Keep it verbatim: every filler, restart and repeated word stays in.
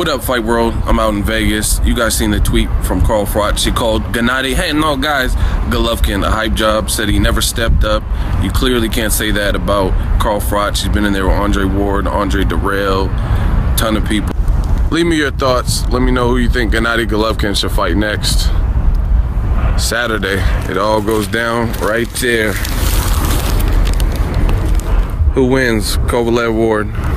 What up, Fight World? I'm out in Vegas. You guys seen the tweet from Carl Froch. He called Gennady, hey, no, guys, Golovkin a hype job, said he never stepped up. You clearly can't say that about Carl Froch. He's been in there with Andre Ward, Andre Durrell, ton of people. Leave me your thoughts. Let me know who you think Gennady Golovkin should fight next. Saturday, it all goes down right there. Who wins? Kovalev, Ward?